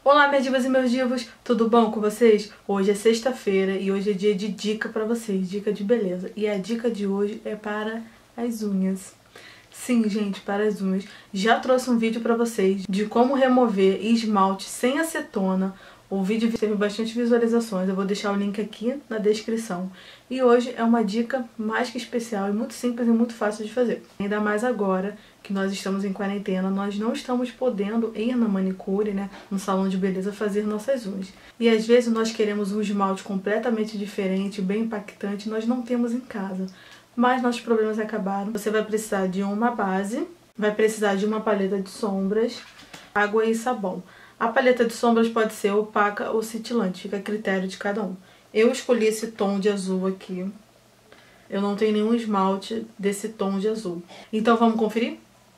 Olá, minhas divas e meus divos, tudo bom com vocês? Hoje é sexta-feira e hoje é dia de dica pra vocês, dica de beleza. E a dica de hoje é para as unhas. Sim, gente, para as unhas. Já trouxe um vídeo pra vocês de como remover esmalte sem acetona. O vídeo teve bastante visualizações, eu vou deixar o link aqui na descrição. E hoje é uma dica mais que especial e muito simples e muito fácil de fazer. Ainda mais agora que nós estamos em quarentena, nós não estamos podendo ir na manicure, né, no salão de beleza fazer nossas unhas. E às vezes nós queremos um esmalte completamente diferente, bem impactante, nós não temos em casa. Mas nossos problemas acabaram. Você vai precisar de uma base, vai precisar de uma paleta de sombras, água e sabão. A paleta de sombras pode ser opaca ou cintilante, fica a critério de cada um. Eu escolhi esse tom de azul aqui. Eu não tenho nenhum esmalte desse tom de azul. Então vamos conferir?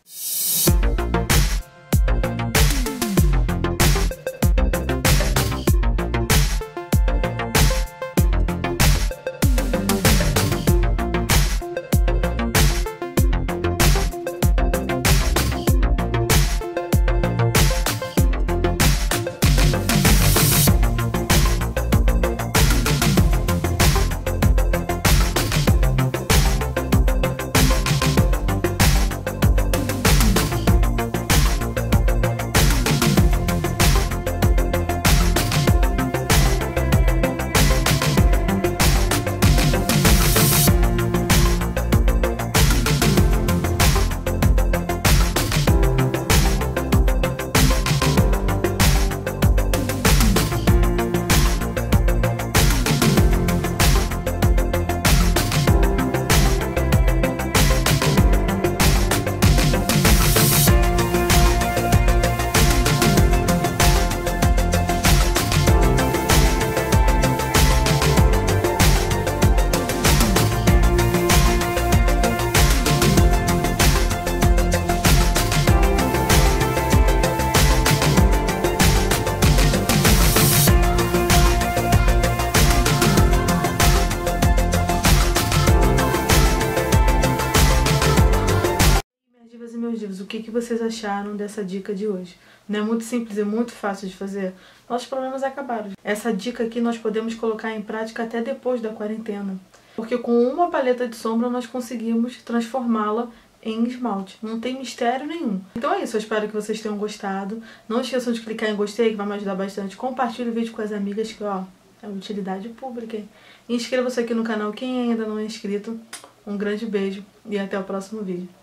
E meus divos, o que vocês acharam dessa dica de hoje? Não é muito simples e muito fácil de fazer? Nossos problemas acabaram. Essa dica aqui nós podemos colocar em prática até depois da quarentena. Porque com uma paleta de sombra nós conseguimos transformá-la em esmalte. Não tem mistério nenhum. Então é isso, eu espero que vocês tenham gostado. Não esqueçam de clicar em gostei, que vai me ajudar bastante. Compartilhe o vídeo com as amigas, que ó, é utilidade pública, hein? Inscreva-se aqui no canal quem ainda não é inscrito. Um grande beijo e até o próximo vídeo.